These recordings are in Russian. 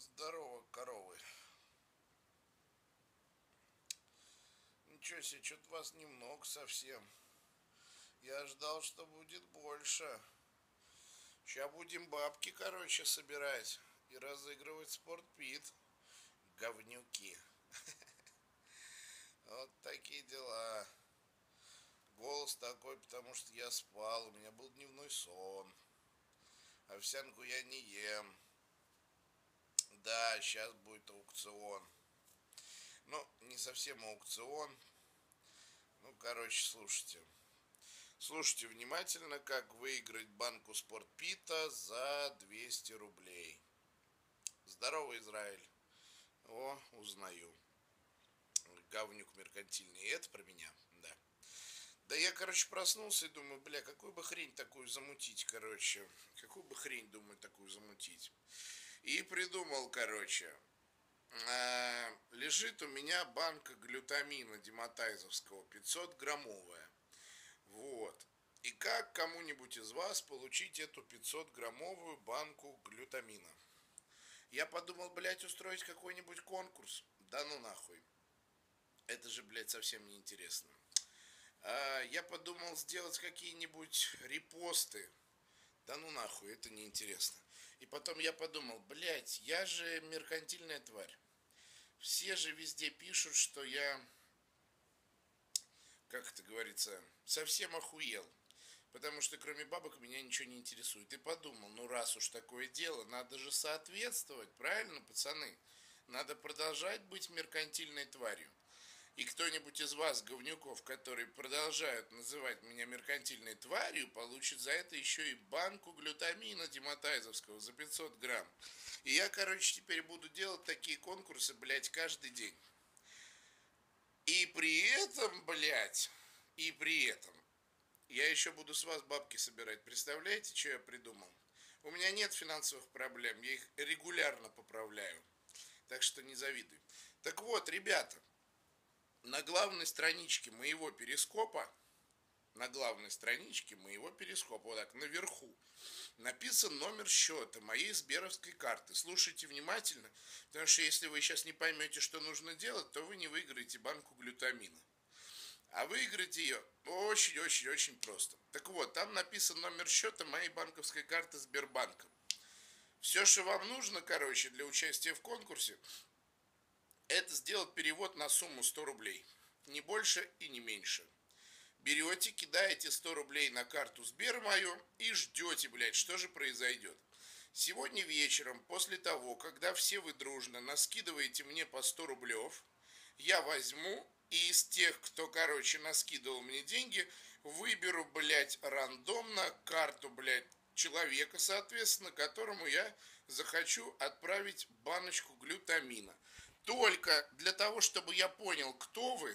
Здорово, коровы. Ничего себе, что-то вас немного совсем. Я ждал, что будет больше. Сейчас будем бабки, короче, собирать и разыгрывать спортпит. Говнюки. Вот такие дела. Голос такой, потому что я спал, у меня был дневной сон. Овсянку я не ем. Да, сейчас будет аукцион. Ну, не совсем аукцион. Ну, короче, слушайте. Слушайте внимательно, как выиграть банку спортпита за 200 рублей. Здорово, Израиль. О, узнаю. Говнюк меркантильный. И это про меня? Да. Да я, короче, проснулся и думаю, бля, какую бы хрень такую замутить, короче. Какую бы хрень, думаю, такую замутить. И придумал, короче. Лежит у меня банка глютамина дематайзовского, 500-граммовая. Вот. И как кому-нибудь из вас получить эту 500-граммовую банку глютамина? Я подумал, блядь, устроить какой-нибудь конкурс. Да ну нахуй. Это же, блядь, совсем не интересно. Я подумал сделать какие-нибудь репосты. Да ну нахуй, это не интересно. И потом я подумал, блядь, я же меркантильная тварь. Все же везде пишут, что я, как это говорится, совсем охуел. Потому что кроме бабок меня ничего не интересует. И подумал, ну раз уж такое дело, надо же соответствовать, правильно, пацаны? Надо продолжать быть меркантильной тварью. И кто-нибудь из вас, говнюков, которые продолжают называть меня меркантильной тварью, получит за это еще и банку глютамина дематайзовского за 500 грамм. И я, короче, теперь буду делать такие конкурсы, блядь, каждый день. И при этом, блядь, и при этом я еще буду с вас бабки собирать. Представляете, что я придумал? У меня нет финансовых проблем, я их регулярно поправляю. Так что не завидуй. Так вот, ребята, на главной страничке моего перископа, вот так, наверху, написан номер счета моей сберовской карты. Слушайте внимательно, потому что если вы сейчас не поймете, что нужно делать, то вы не выиграете банку глютамина. А выиграть ее очень-очень-очень просто. Так вот, там написан номер счета моей банковской карты Сбербанка. Все, что вам нужно, короче, для участия в конкурсе, это сделать перевод на сумму 100 рублей. Не больше и не меньше. Берете, кидаете 100 рублей на карту Сбер мою и ждете, блядь, что же произойдет. Сегодня вечером, после того, когда все вы дружно наскидываете мне по 100 рублев, я возьму и из тех, кто, короче, наскидывал мне деньги, выберу, блядь, рандомно карту, блядь, человека, соответственно, которому я захочу отправить баночку глютамина. Только для того, чтобы я понял, кто вы,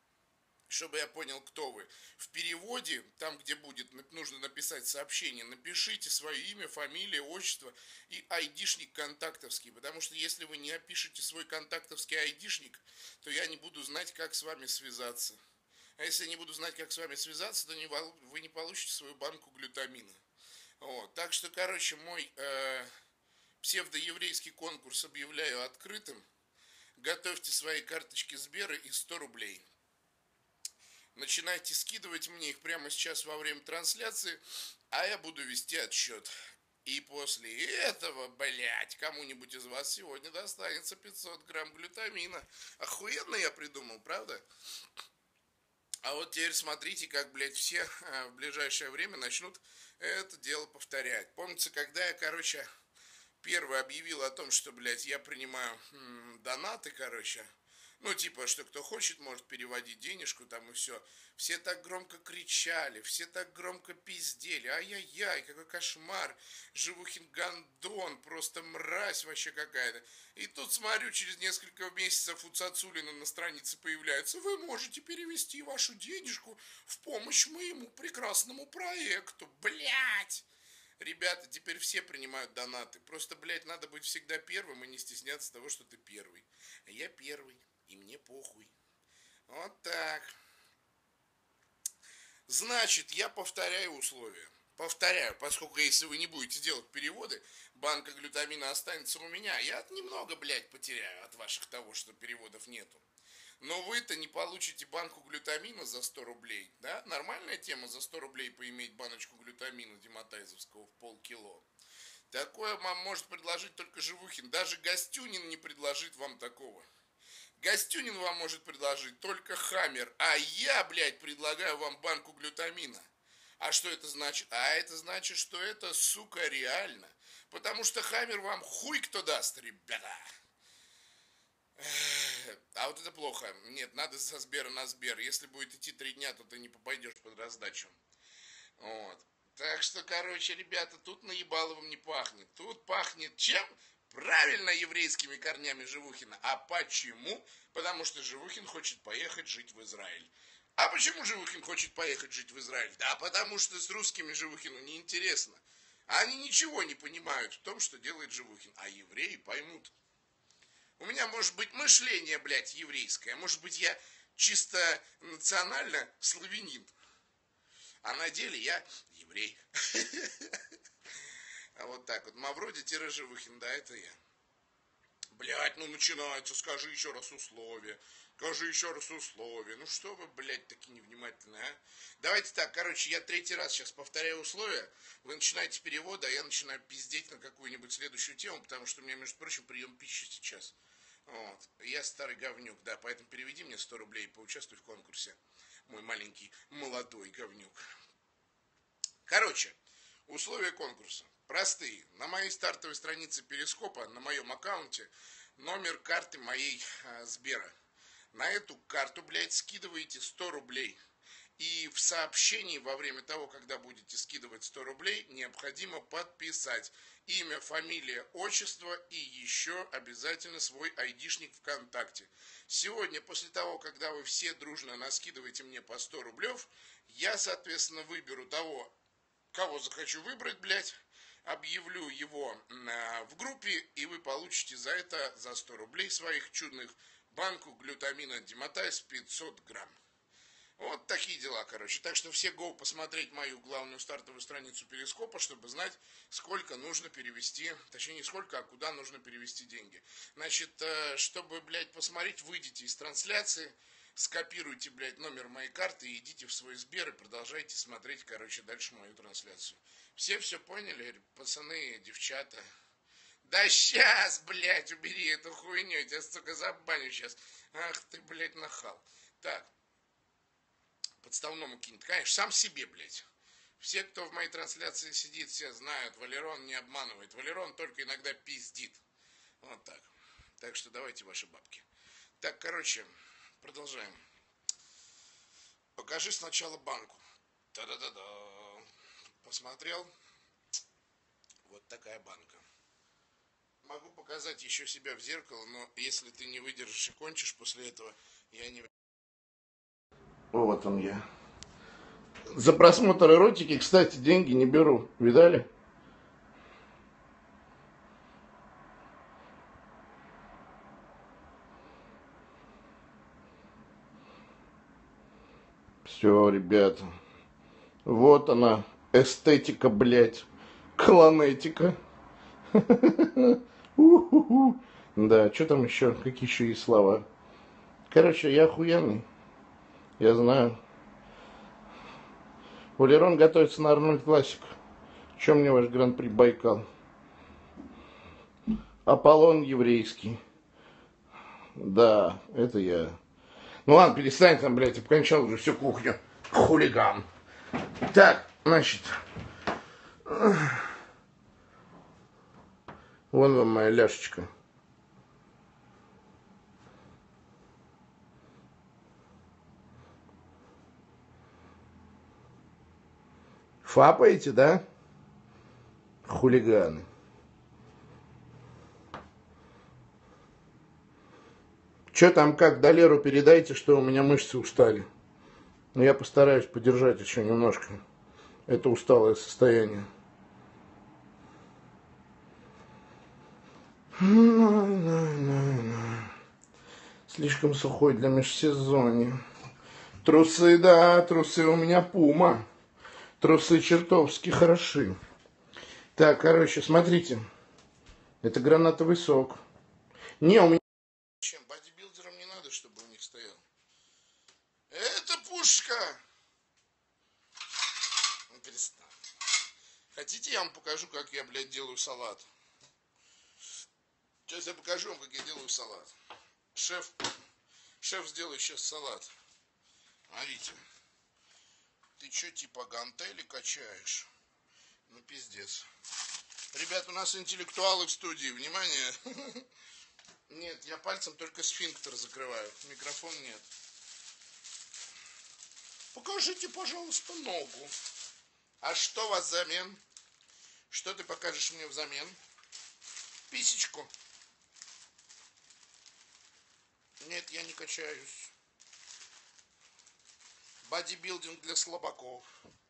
в переводе, там, где будет, нужно написать сообщение, напишите свое имя, фамилия, отчество и айдишник контактовский, потому что если вы не опишете свой контактовский айдишник, то я не буду знать, как с вами связаться. А если я не буду знать, как с вами связаться, то вы не получите свою банку глютамина. Вот. Так что, короче, мой псевдоеврейский конкурс объявляю открытым. Готовьте свои карточки Сбера и 100 рублей. Начинайте скидывать мне их прямо сейчас во время трансляции, а я буду вести отсчет. И после этого, блядь, кому-нибудь из вас сегодня достанется 500 грамм глютамина. Охуенно я придумал, правда? А вот теперь смотрите, как, блядь, все в ближайшее время начнут это дело повторять. Помните, когда я, короче, первый объявил о том, что, блядь, я принимаю донаты, короче, ну, типа, что кто хочет, может переводить денежку там и все. Все так громко кричали, все так громко пиздели. Ай-яй-яй, какой кошмар. Живухин гандон, просто мразь вообще какая-то. И тут смотрю, через несколько месяцев у Цацулина на странице появляется: вы можете перевести вашу денежку в помощь моему прекрасному проекту. Блять! Ребята, теперь все принимают донаты. Просто, блядь, надо быть всегда первым и не стесняться того, что ты первый. А я первый, и мне похуй. Вот так. Значит, я повторяю условия. Повторяю, поскольку если вы не будете делать переводы, банка глютамина останется у меня. Я немного, блядь, потеряю от ваших того, что переводов нету. Но вы-то не получите банку глютамина за 100 рублей, да? Нормальная тема за 100 рублей поиметь баночку глютамина дематайзовского в полкило. Такое вам может предложить только Живухин. Даже Гостюнин не предложит вам такого. Гостюнин вам может предложить только Хаммер. А я, блядь, предлагаю вам банку глютамина. А что это значит? А это значит, что это, сука, реально. Потому что Хаммер вам хуй кто даст, ребята. А вот это плохо. Нет, надо со Сбера на Сбер. Если будет идти 3 дня, то ты не попадешь под раздачу. Вот. Так что, короче, ребята, тут наебаловым не пахнет. Тут пахнет чем? Правильно, еврейскими корнями Живухина. А почему? Потому что Живухин хочет поехать жить в Израиль. А почему Живухин хочет поехать жить в Израиль? Да потому что с русскими Живухину неинтересно. Они ничего не понимают в том, что делает Живухин. А евреи поймут. У меня может быть мышление, блядь, еврейское. Может быть, я чисто национально славянин. А на деле я еврей. А вот так вот. Мавроди-Живухин, да, это я. Блядь, ну начинается, скажи еще раз условия. Скажи еще раз условия. Ну что вы, блядь, такие невнимательные, а? Давайте так, короче, я 3-й раз сейчас повторяю условия. Вы начинаете перевод, а я начинаю пиздеть на какую-нибудь следующую тему, потому что у меня, между прочим, прием пищи сейчас. Вот. Я старый говнюк, да, поэтому переведи мне 100 рублей и поучаствуй в конкурсе. Мой маленький молодой говнюк. Короче, условия конкурса простые. На моей стартовой странице Перископа, на моем аккаунте, номер карты моей Сбера. На эту карту, блядь, скидываете 100 рублей. И в сообщении во время того, когда будете скидывать 100 рублей, необходимо подписать имя, фамилия, отчество и еще обязательно свой айдишник ВКонтакте. Сегодня, после того, когда вы все дружно наскидываете мне по 100 рублев, я, соответственно, выберу того, кого захочу выбрать, блядь, объявлю его в группе, и вы получите за это, за 100 рублей своих чудных, банку глютамина Дематайз 500 грамм. Вот такие дела, короче. Так что все go посмотреть мою главную стартовую страницу Перископа, чтобы знать, сколько нужно перевести, точнее не сколько, а куда нужно перевести деньги. Значит, чтобы, блядь, посмотреть, выйдите из трансляции, скопируйте, блядь, номер моей карты и идите в свой Сбер и продолжайте смотреть, короче, дальше мою трансляцию. Все поняли, пацаны, девчата? Да сейчас, блядь, убери эту хуйню, я тебя, сука, забаню сейчас. Ах ты, блядь, нахал. Так, подставному кинет. Конечно, сам себе, блядь. Все, кто в моей трансляции сидит, все знают, Валерон не обманывает. Валерон только иногда пиздит. Вот так. Так что давайте ваши бабки. Так, короче, продолжаем. Покажи сначала банку. Та-да-да-да. Посмотрел? Вот такая банка. Могу показать еще себя в зеркало, но если ты не выдержишь и кончишь после этого, я не... Вот он я. За просмотр эротики, кстати, деньги не беру. Видали? Все, ребята. Вот она, эстетика, блядь. Клонетика. Да, что там еще? Какие еще есть слова? Короче, я охуенный. Я знаю. Валерон готовится на Арнольд Классик. Чем мне ваш Гран-при Байкал? Аполлон еврейский. Да, это я. Ну ладно, перестань там, блядь, обкончал уже всю кухню. Хулиган. Так, значит. Вон вам моя ляшечка. Фапаете, да? Хулиганы. Че там как, Долеру передайте, что у меня мышцы устали. Но я постараюсь подержать еще немножко это усталое состояние. Слишком сухой для межсезонья. Трусы, да, трусы у меня пума. Трусы чертовски хороши. Так, короче, смотрите. Это гранатовый сок. Не, у меня... Чем? Бодибилдерам не надо, чтобы у них стоял. Это пушка! Ну, перестань. Хотите, я вам покажу, как я, блядь, делаю салат? Сейчас я покажу вам, как я делаю салат. Шеф сделает сейчас салат. Смотрите. Ты что, типа гантели качаешь? Ну, пиздец. Ребят, у нас интеллектуалы в студии. Внимание. Нет, я пальцем только сфинктер закрываю. Микрофон нет. Покажите, пожалуйста, ногу. А что у вас взамен? Что ты покажешь мне взамен? Писечку. Нет, я не качаюсь. Бодибилдинг для слабаков.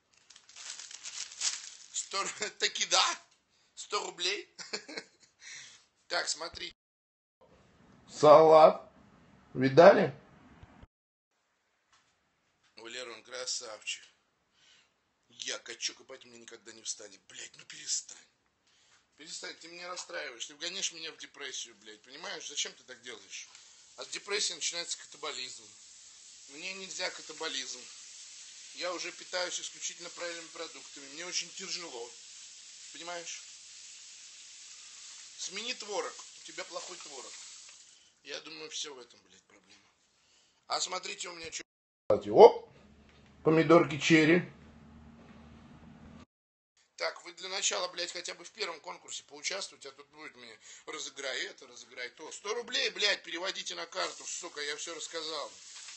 100... Таки да? 100 рублей? Так, смотри. Салат. Видали? Валера, он красавчик. Я качок, и поэтому мне никогда не встанет. Блядь, ну перестань. Перестань, ты меня расстраиваешь. Ты вгонишь меня в депрессию, блядь. Понимаешь, зачем ты так делаешь? От депрессии начинается катаболизм. Мне нельзя катаболизм. Я уже питаюсь исключительно правильными продуктами. Мне очень тяжело. Понимаешь? Смени творог. У тебя плохой творог. Я думаю, все в этом, блядь, проблема. А смотрите, у меня что... Оп! Помидорки черри. Так, вы для начала, блядь, хотя бы в первом конкурсе поучаствуйте, а тут будет мне разыграй это, разыграй то. 100 рублей, блядь, переводите на карту, сука, я все рассказал.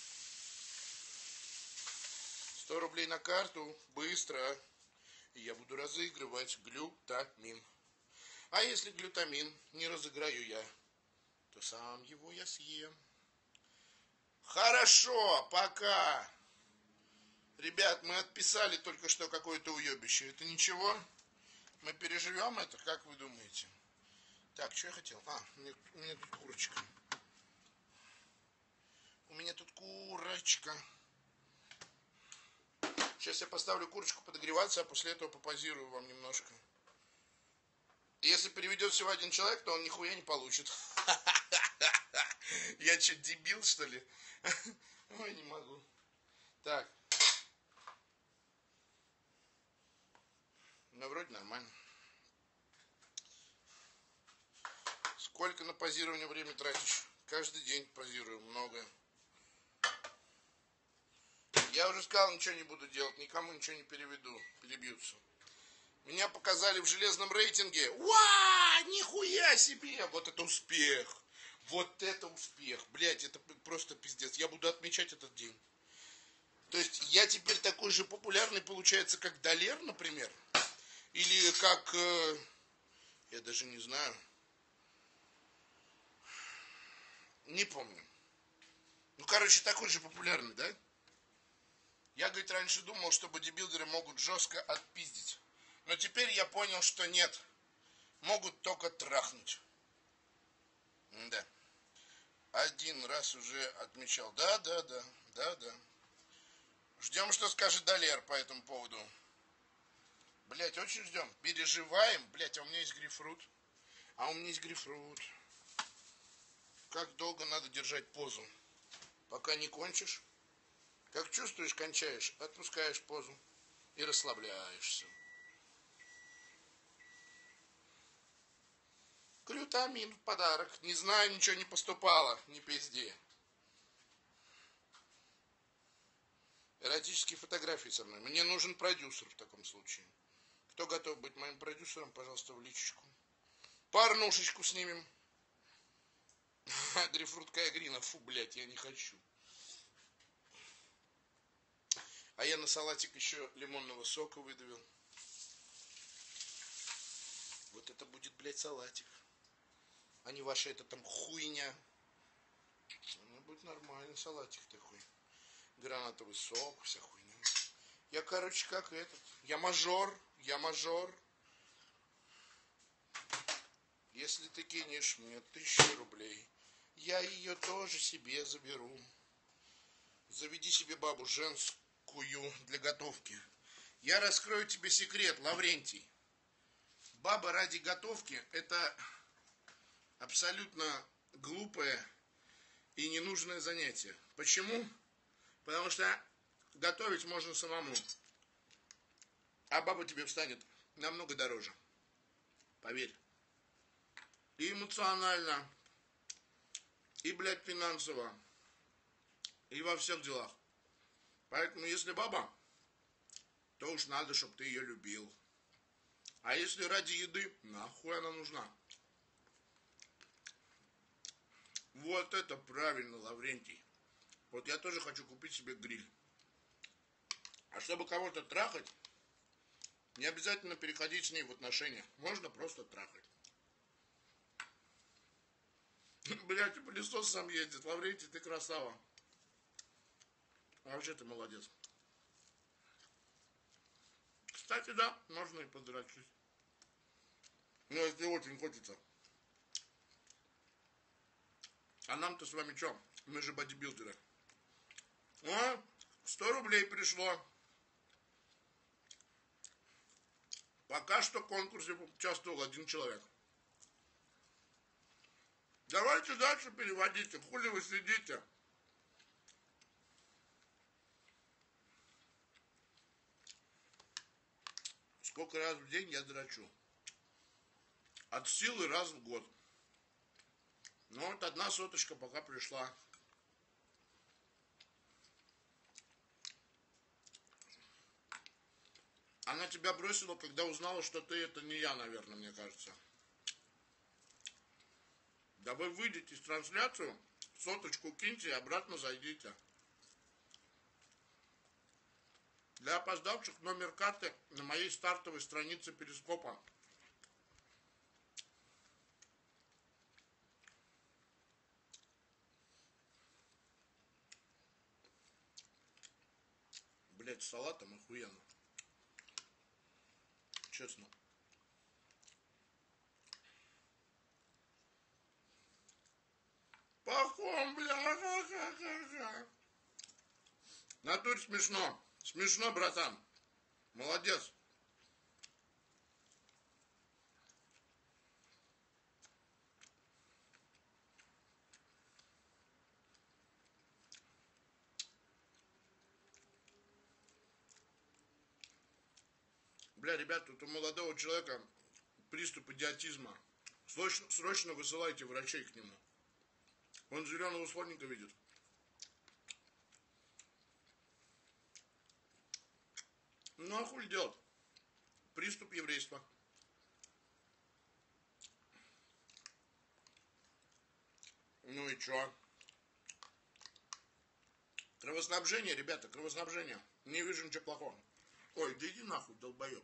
100 рублей на карту, быстро. И я буду разыгрывать глютамин. А если глютамин не разыграю я, то сам его я съем. Хорошо, пока. Ребят, мы отписали только что какое-то уебище. Это ничего? Мы переживем это? Как вы думаете? Так, что я хотел? У меня тут курочка. У меня тут курочка. Сейчас я поставлю курочку подогреваться, а после этого попозирую вам немножко. Если переведет всего один человек, то он нихуя не получит. Я что, дебил, что ли? Ой, не могу. Так. Ну, вроде нормально. Сколько на позирование времени тратишь? Каждый день позирую, много. Я уже сказал, ничего не буду делать, никому ничего не переведу, перебьются. Меня показали в железном рейтинге. Уа, нихуя себе! Вот это успех! Вот это успех! Блять, это просто пиздец. Я буду отмечать этот день. То есть я теперь такой же популярный, получается, как Далер, например. Или как... я даже не знаю. Не помню. Ну, короче, такой же популярный, да? Я, говорит, раньше думал, что бодибилдеры могут жестко отпиздить. Но теперь я понял, что нет. Могут только трахнуть. Да. Один раз уже отмечал. Да. Ждем, что скажет Далер по этому поводу. Блять, очень ждем. Переживаем. Блять, а у меня есть грейпфрут. Как долго надо держать позу? Пока не кончишь. Как чувствуешь, кончаешь, отпускаешь позу и расслабляешься. Глютамин в подарок. Не знаю, ничего не поступало. Не пизди. Эротические фотографии со мной. Мне нужен продюсер в таком случае. Кто готов быть моим продюсером, пожалуйста, в личечку. Порнушечку снимем. Грейпфрут Кайгрина. Фу, блядь, я не хочу. А я на салатик еще лимонного сока выдавил. Вот это будет, блядь, салатик. А не ваша это там хуйня. Ну, будет нормальный салатик такой. Гранатовый сок, вся хуйня. Я, короче, как этот. Я мажор. Если ты кинешь мне 1000 рублей, я ее тоже себе заберу. Заведи себе бабу женскую для готовки. Я раскрою тебе секрет, Лаврентий. Баба ради готовки – это абсолютно глупое и ненужное занятие. Почему? Потому что готовить можно самому, а баба тебе встанет намного дороже. Поверь. И эмоционально, и, блядь, финансово, и во всех делах. Поэтому, если баба, то уж надо, чтобы ты ее любил. А если ради еды, нахуй она нужна? Вот это правильно, Лаврентий. Вот я тоже хочу купить себе гриль. А чтобы кого-то трахать, не обязательно переходить с ней в отношения. Можно просто трахать. Блять, и пылесос сам ездит. Лаврентий, ты красава. А вообще ты молодец. Кстати, да, можно и подрочить. Но если очень хочется. А нам-то с вами что? Мы же бодибилдеры. О, 100 рублей пришло. Пока что в конкурсе участвовал один человек. Давайте дальше переводите. Хули вы сидите? Сколько раз в день я дрочу? От силы раз в год. Ну вот одна соточка пока пришла. Она тебя бросила, когда узнала, что ты это не я, наверное, мне кажется. Да вы выйдете в трансляцию, соточку киньте и обратно зайдите. Для опоздавших номер карты на моей стартовой странице Перископа. Блять, с салатом охуенно. Честно. Пахом, бля, ха-ха-ха-ха. Натурь смешно. Смешно, братан. Молодец. Бля, ребят, тут у молодого человека приступ идиотизма. Срочно высылайте врачей к нему. Он зеленого слоника видит. Ну а хуй делать? Приступ еврейства. Ну и чё? Кровоснабжение, ребята, кровоснабжение. Не вижу ничего плохого. Ой, да иди нахуй, долбоёб.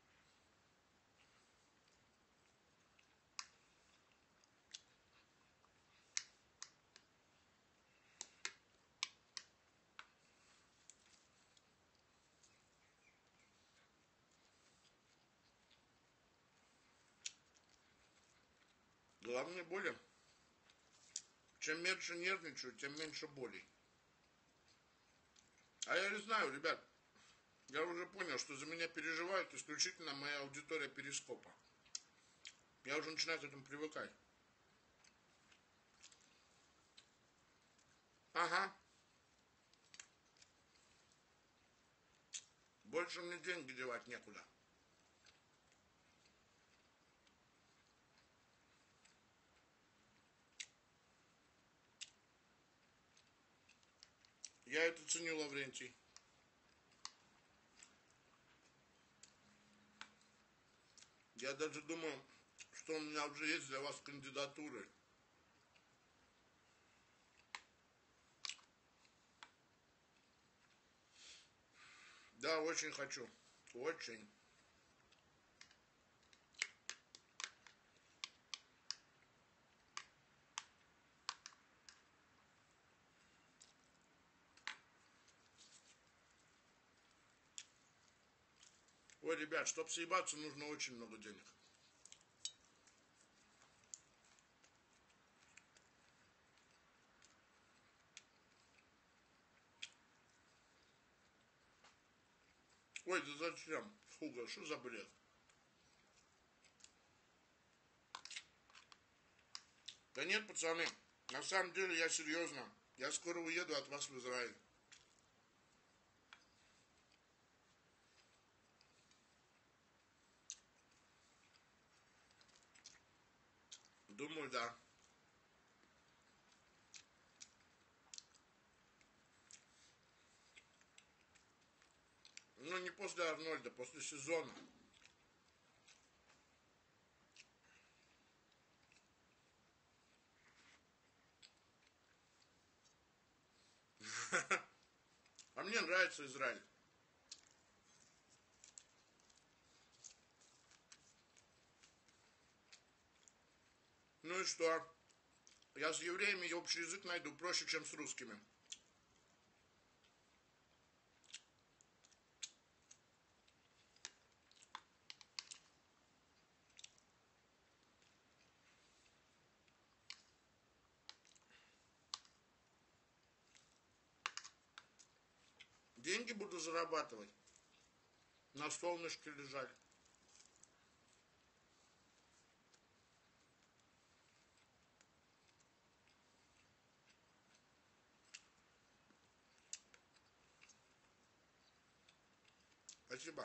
Главное боли. Чем меньше нервничаю, тем меньше болей. А я не знаю, ребят. Я уже понял, что за меня переживают исключительно моя аудитория Перископа. Я уже начинаю к этому привыкать. Ага. Больше мне деньги девать некуда. Я это ценю, Лаврентий. Я даже думаю, что у меня уже есть для вас кандидатуры. Да, очень хочу. Очень. Ой, ребят, чтобы съебаться, нужно очень много денег. Ой, да зачем? Фуга, что за бред? Да нет, пацаны, на самом деле я серьезно. Я скоро уеду от вас в Израиль. Думаю, да. Ну, не после Арнольда, после сезона. А мне нравится Израиль. Ну и что? Я с евреями общий язык найду проще, чем с русскими. Деньги буду зарабатывать. На солнышке лежать. Спасибо.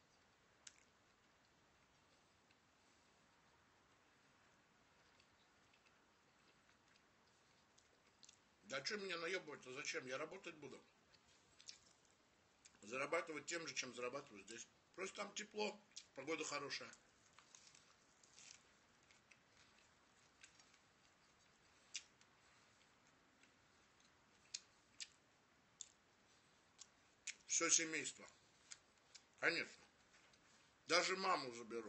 Да что меня наебывать-то? Зачем? Я работать буду. Зарабатывать тем же, чем зарабатываю здесь. Просто там тепло, погода хорошая. Все семейство. Конечно. Даже маму заберу.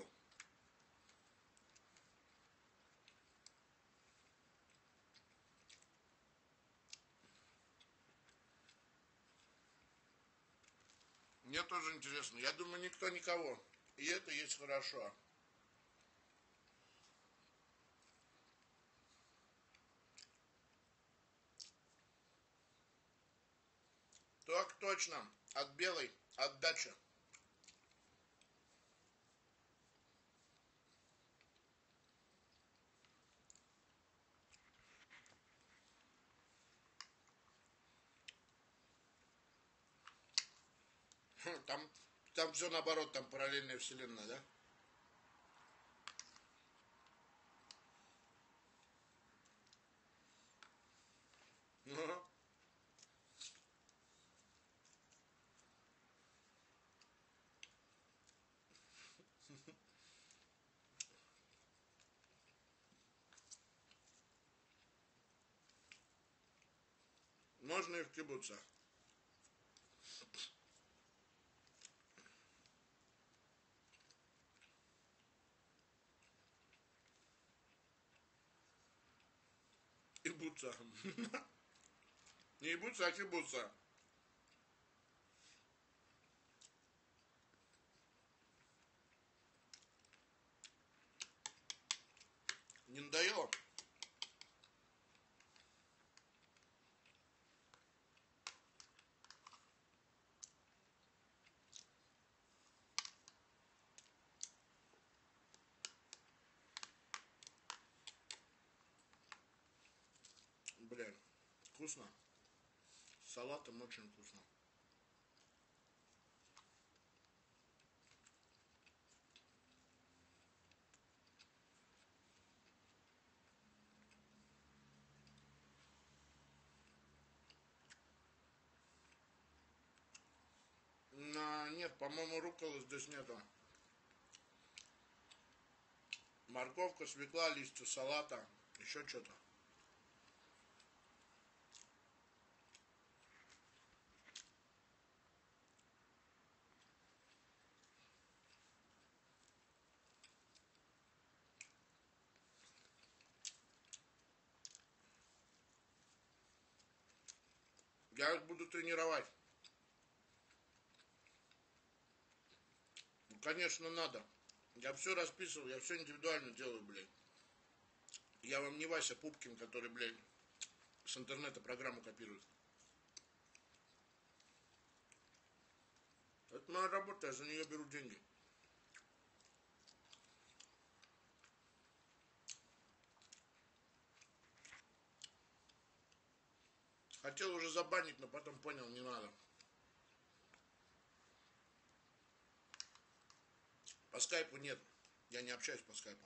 Мне тоже интересно. Я думаю, никто никого. И это есть хорошо. Так точно. От белой отдача. Там все наоборот, там параллельная вселенная, да? Ну, можно и в кибуцах. И буца. Не ебуца, а кибуца. Не надоело? Блин, вкусно. С салатом очень вкусно. Нет, по-моему, рукколы здесь нету. Морковка, свекла, листья салата, еще что-то. Я их буду тренировать. Ну, конечно, надо. Я все расписывал, я все индивидуально делаю, блядь. Я вам не Вася Пупкин, который, блядь, с интернета программу копирует. Это моя работа, я за нее беру деньги. Хотел уже забанить, но потом понял, не надо. По скайпу нет. Я не общаюсь по скайпу.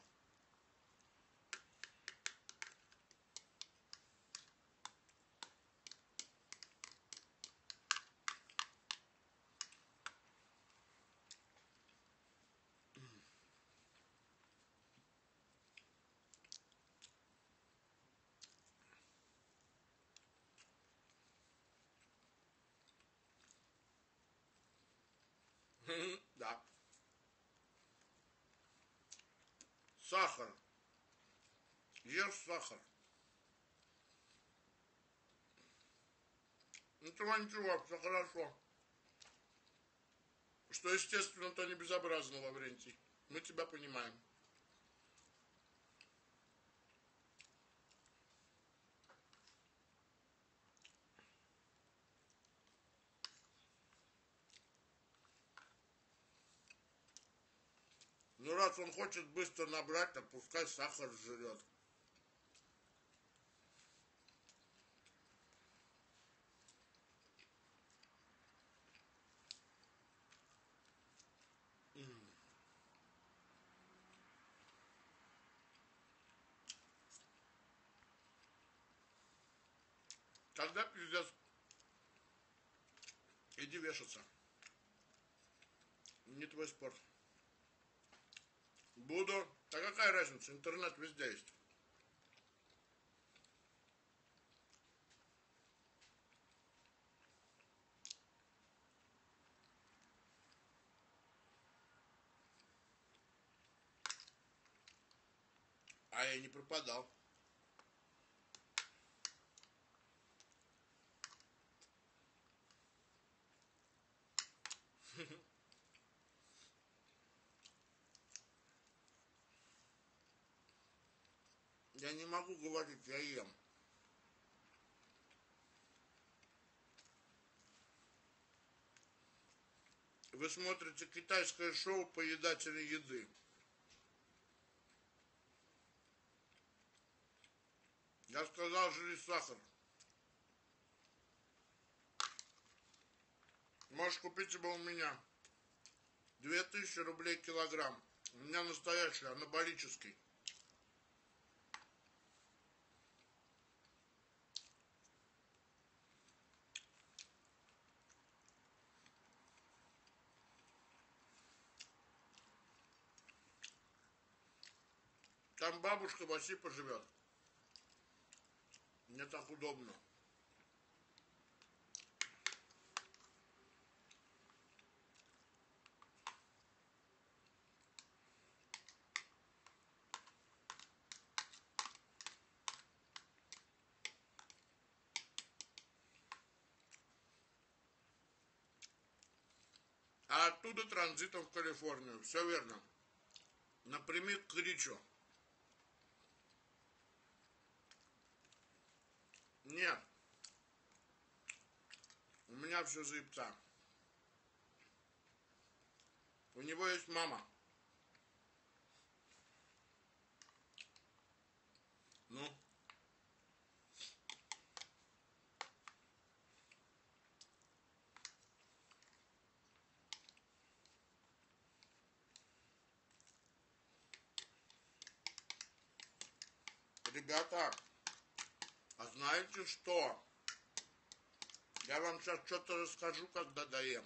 Да. Сахар. Ешь сахар. Ничего, ничего, все хорошо. Что, естественно, то не безобразно, Лаврентий. Мы тебя понимаем. Ну, раз он хочет быстро набрать, так пускай сахар жрет. Тогда пиздец. Иди вешаться. Не твой спорт. Буду. А какая разница? Интернет везде есть. А я не пропадал. Я не могу говорить, я ем. Вы смотрите китайское шоу «Поедатели еды». Я сказал, жри сахар. Можешь купить его у меня. 2000 рублей килограмм. У меня настоящий, анаболический. Там бабушка Васипа живет. Мне так удобно. А оттуда транзитом в Калифорнию. Все верно. Напрямик к Ричу. Нет. У меня все заебца. У него есть мама. Ну, ребята, а знаете что? Я вам сейчас что-то расскажу, когда доем.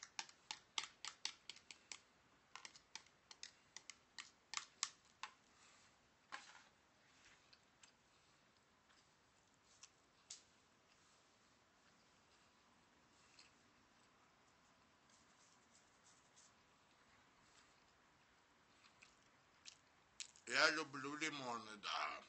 Я люблю лимоны, да.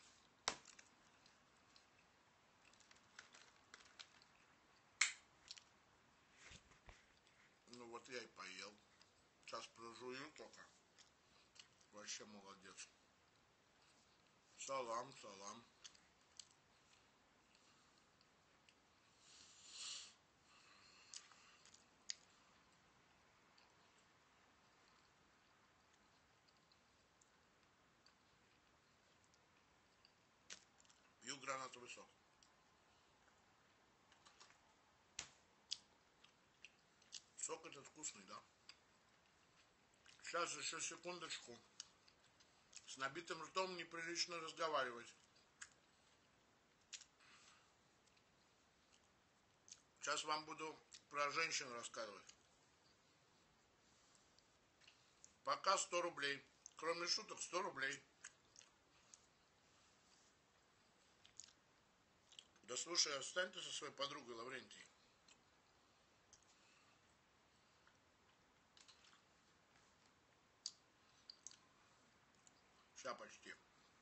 Ну вот я и поел. Сейчас прожую только. Вообще молодец. Салам, салам. пью гранатовый сок. Сок этот вкусный, да? Сейчас еще секундочку. С набитым ртом неприлично разговаривать. Сейчас вам буду про женщин рассказывать. Пока 100 рублей. Кроме шуток 100 рублей. Да слушай, отстань ты со своей подругой Лаврентий. Сейчас почти.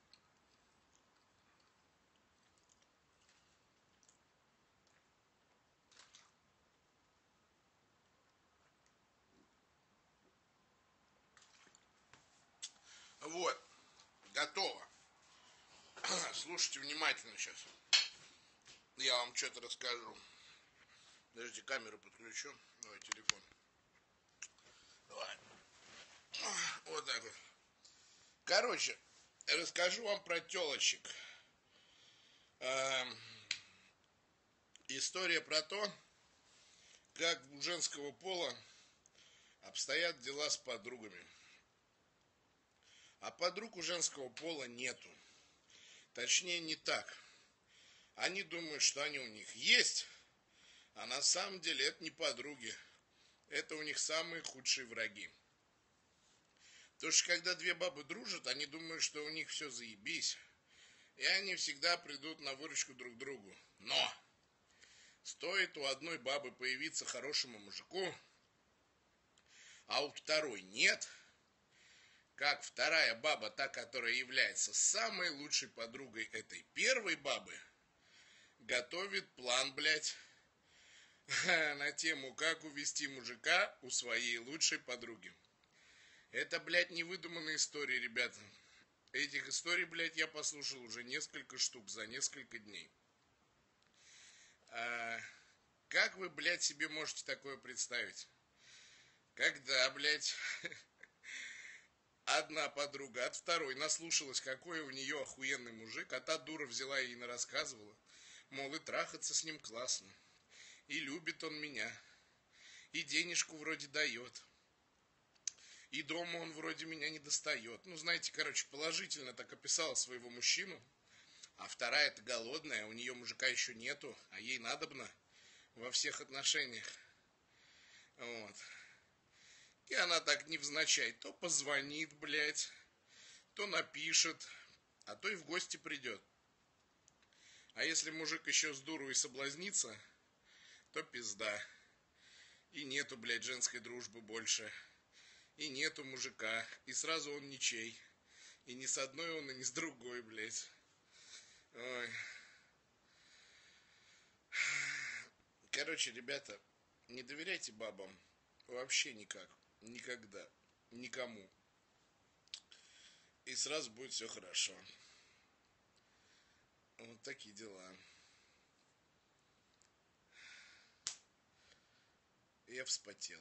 Вот. Готово. Слушайте внимательно сейчас. Я вам что-то расскажу. Подождите, камеру подключу. Давай, телефон. Давай. Вот так вот. Короче, расскажу вам про телочек. История про то, как у женского пола обстоят дела с подругами. А подруг у женского пола нету. Точнее, не так. Они думают, что они у них есть, а на самом деле это не подруги. Это у них самые худшие враги. Потому что когда две бабы дружат, они думают, что у них все заебись. И они всегда придут на выручку друг другу. Но стоит у одной бабы появиться хорошему мужику, а у второй нет, как вторая баба, та, которая является самой лучшей подругой этой первой бабы, готовит план, блядь, на тему, как увести мужика у своей лучшей подруги. Это, блядь, невыдуманные истории, ребята. Этих историй, блядь, я послушал уже несколько штук за несколько дней. Как вы, блядь, себе можете такое представить? Когда, блядь, одна подруга от второй наслушалась, какой у нее охуенный мужик, а та дура взяла и нарассказывала, мол, и трахаться с ним классно, и любит он меня, и денежку вроде дает, и дома он вроде меня не достает. Ну, знаете, короче, положительно так описала своего мужчину, а вторая-то голодная, у нее мужика еще нету, а ей надобно во всех отношениях. Вот. И она так невзначай то позвонит, блядь, то напишет, а то и в гости придет. А если мужик еще с дуру и соблазнится, то пизда. И нету, блядь, женской дружбы больше. И нету мужика. И сразу он ничей. И ни с одной он, и ни с другой, блядь. Ой. Короче, ребята, не доверяйте бабам. Вообще никак. Никогда. Никому. И сразу будет все хорошо. Вот такие дела. Я вспотел.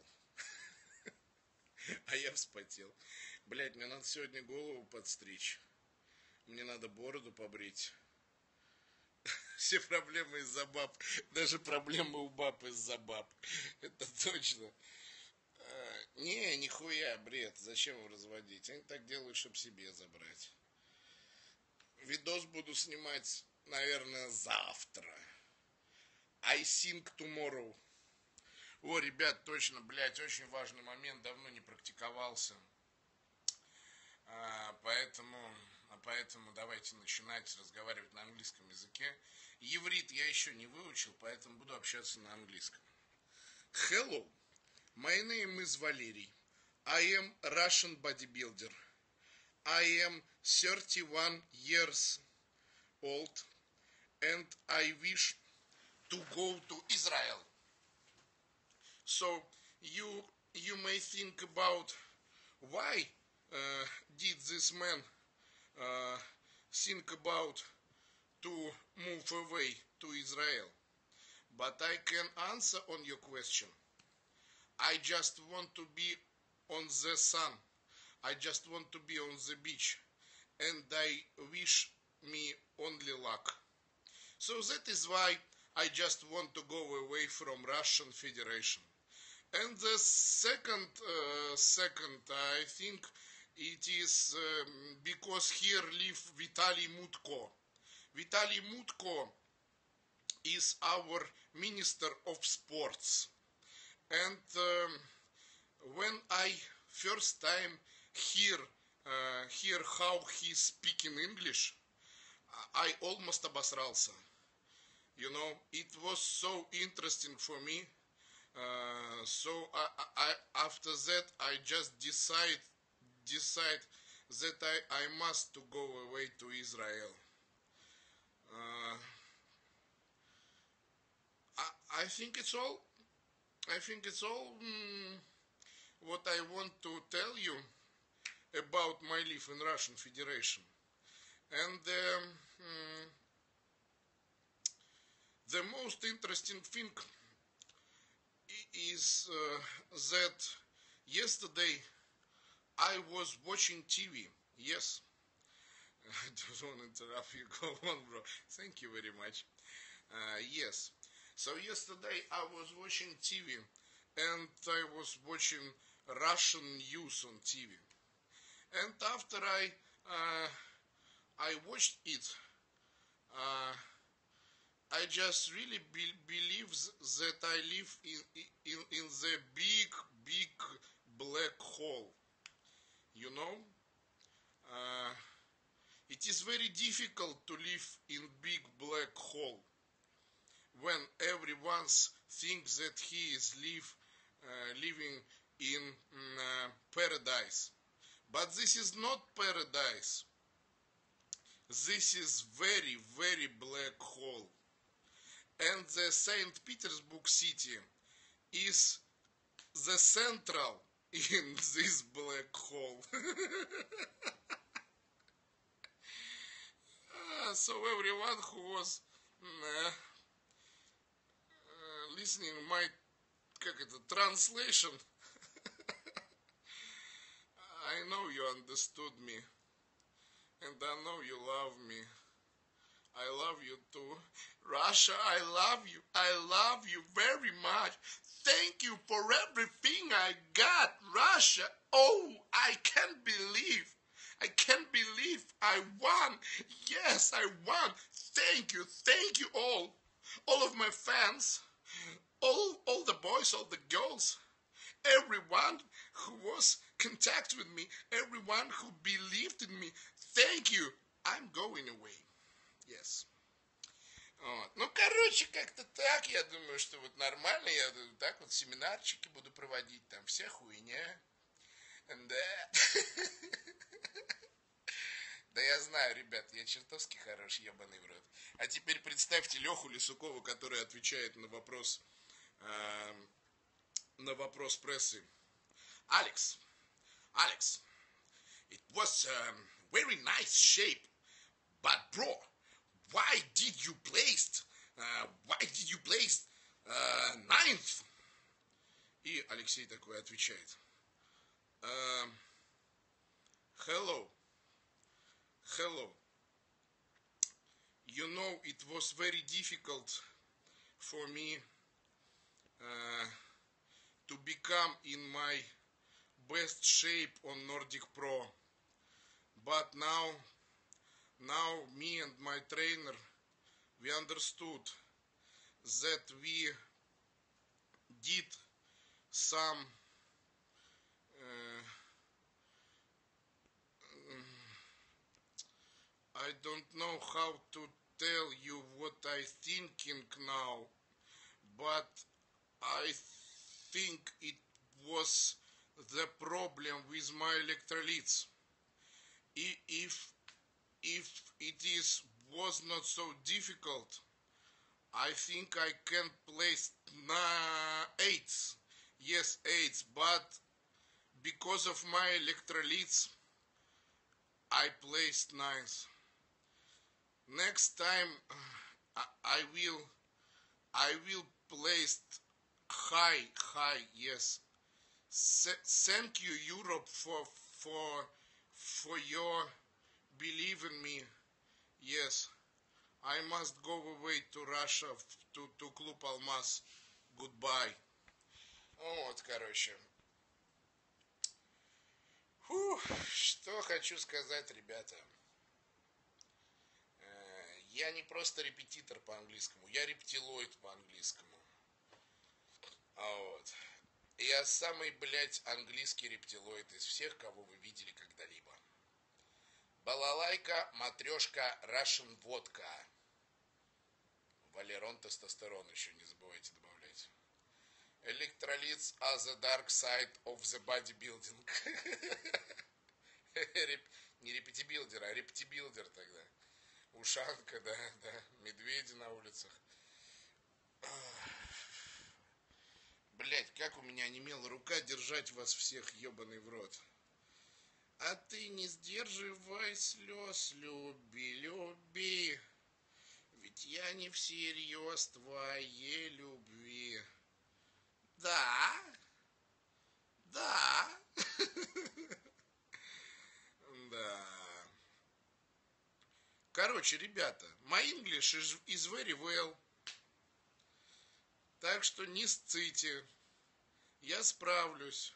А я вспотел. Блядь, мне надо сегодня голову подстричь. Мне надо бороду побрить. Все проблемы из-за баб. Даже проблемы у баб из-за баб. Это точно. Не, нихуя, бред. Зачем его разводить? Они так делают, чтобы себе забрать. Видос буду снимать, наверное, завтра. I think tomorrow. О, ребят, точно, блядь, очень важный момент. Давно не практиковался. Поэтому давайте начинать разговаривать на английском языке. Иврит я еще не выучил, поэтому буду общаться на английском. Hello, my name is Valery. I am Russian bodybuilder. I am 31 years old and I wish to go to Israel. So you may think about why did this man think about to move away to Israel? But I can answer on your question. I just want to be on the sun. I just want to be on the beach. And I wish me only luck. So that is why I just want to go away from Russian Federation. And the second, I think it is because here live Vitaly Mutko. Vitaly Mutko is our Minister of Sports. And when I first time hear how he speak in English, I almost обосрался. You know, it was so interesting for me. So after that, I just decide that I must to go away to Israel. I think it's all. I think it's all what I want to tell you about my life in Russian Federation. And the most interesting thing is that yesterday I was watching TV. Yes. I don't want to interrupt you. Go on, bro. Thank you very much. Yes. So yesterday I was watching TV and I was watching Russian news on TV. And after I watched it, I just really believe that I live in the big black hole. You know, it is very difficult to live in big black hole when everyone thinks that he is living in paradise. But this is not paradise. This is very black hole. And the St. Petersburg city is the central in this black hole. So everyone who was listening my translation, I know you understood me, and I know you love me. I love you too. Russia, I love you. I love you very much. Thank you for everything I got, Russia. Oh, I can't believe I won. Yes, I won. Thank you all of my fans, all the boys, all the girls, everyone who was in contact with me, everyone who believed in me. Thank you. I'm going away. Yes. Вот. Ну, короче, как-то так, я думаю, что вот нормально, я так вот семинарчики буду проводить, там вся хуйня. Да. Да я знаю, ребят, я чертовски хороший, ебаный в рот. А теперь представьте Леху Лисукова, который отвечает на вопрос прессы. Alex, it was very nice shape, but bro, why did you place ninth? И Алексей такой отвечает. Hello. You know, it was very difficult for me to become in my best shape on Nordic Pro. But now me and my trainer, we understood that we did some I don't know how to tell you what I thinking now, but I think it was the problem with my electrolytes. If it was not so difficult, I think I can place 8. Yes, 8, but because of my electrolytes, I placed 9th. Next time I will place high. Yes. Thank you, Europe, for your believe in me. Yes, I must go away to Russia, to клуб Алмаз. Goodbye. Вот, короче. Что хочу сказать, ребята. Я не просто репетитор по английскому, я рептилоид по английскому. Вот. Я самый, блядь, английский рептилоид из всех, кого вы видели когда-либо. Балалайка, матрешка, Russian водка. Валерон, тестостерон еще не забывайте добавлять. Электролиз as the dark side of the bodybuilding. Не репетибилдер, а рептибилдер тогда. Ушанка, да. Медведи на улицах. Блять, как у меня онемела рука держать вас всех, ебаный в рот. А ты не сдерживай слез, люби. Ведь я не всерьез твоей любви. Да. Да. Короче, ребята, my English is very well. Так что не сците. Я справлюсь.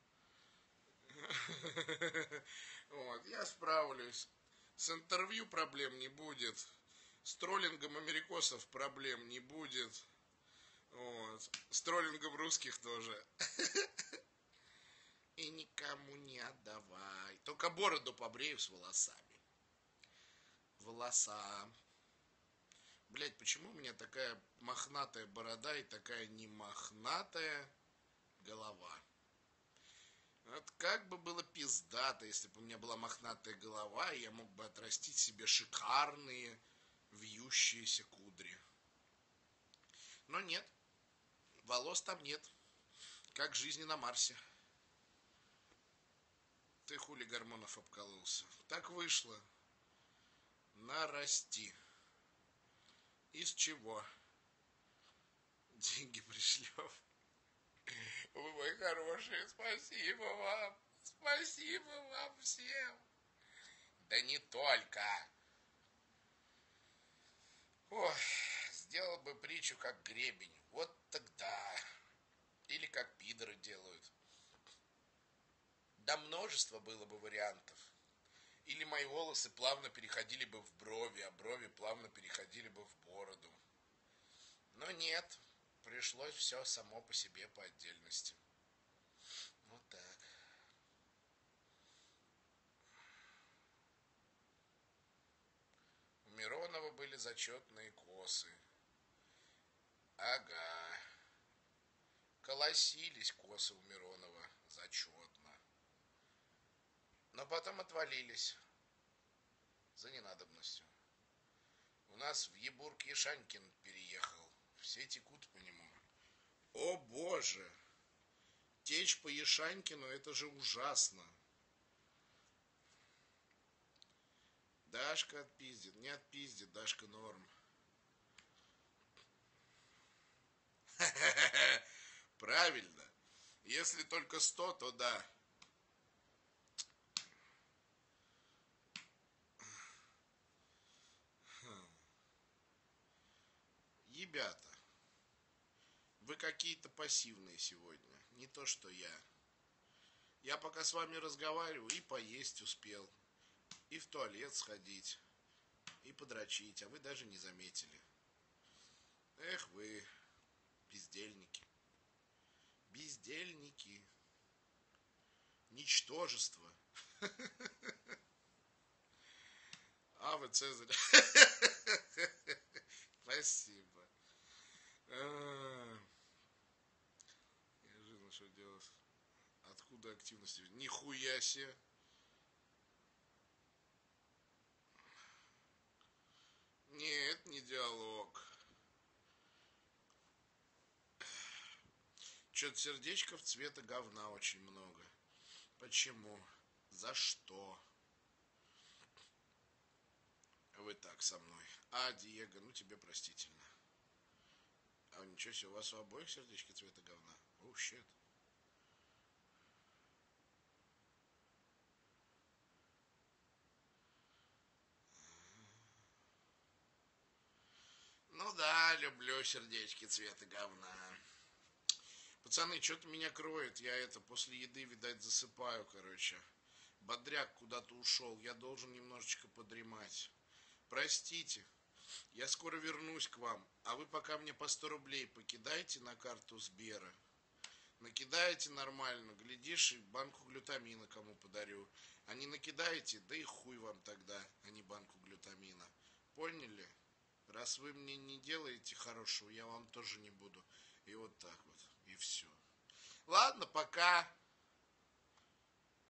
Вот, я справлюсь. С интервью проблем не будет. С троллингом америкосов проблем не будет. Вот. С троллингом русских тоже. И никому не отдавай. Только бороду побрею с волосами. Волоса. Блять, почему у меня такая мохнатая борода и такая не мохнатая голова? Вот как бы было пиздато, если бы у меня была мохнатая голова, и я мог бы отрастить себе шикарные вьющиеся кудри. Но нет. Волос там нет. Как жизни на Марсе. Ты хули гормонов обкололся. Так вышло. Нарасти. Из чего? Деньги пришлем. Вы мои хорошие, спасибо вам. Спасибо вам всем. Да не только. Ой, сделал бы притчу как гребень. Вот тогда. Или как пидоры делают. Да множество было бы вариантов. Или мои волосы плавно переходили бы в брови, а брови плавно переходили бы в бороду. Но нет, пришлось все само по себе по отдельности. Вот так. У Миронова были зачетные косы. Ага. Колосились косы у Миронова зачетно. Но потом отвалились за ненадобностью. У нас в Ебург Ешанькин переехал. Все текут по нему. О боже! Течь по Ешанькину, это же ужасно. Дашка отпиздит. Не отпиздит, Дашка норм. Правильно. Если только 100, то да. Ребята, вы какие-то пассивные сегодня. Не то, что я. Я пока с вами разговариваю и поесть успел. И в туалет сходить. И подрочить. А вы даже не заметили. Эх вы, бездельники. Бездельники. Ничтожество. А вы Цезарь. Спасибо. Неожиданно, что делать. Откуда активность? Нихуя себе. Нет, не диалог. Что-то сердечков цвета говна очень много. Почему? За что? Вы так со мной. А, Диего, ну тебе простительно. А ничего себе, у вас у обоих сердечки цвета говна? Оу, щет. да, люблю сердечки цвета говна. Пацаны, что-то меня кроет. Я после еды, видать, засыпаю, короче. Бодряк куда-то ушел. Я должен немножечко подремать. Простите. Я скоро вернусь к вам. А вы пока мне по 100 рублей покидайте на карту Сбера. Накидаете нормально. Глядишь, и банку глютамина кому подарю. А не накидаете, да и хуй вам тогда, а не банку глютамина. Поняли? Раз вы мне не делаете хорошего, я вам тоже не буду. И вот так вот. И все. Ладно, пока.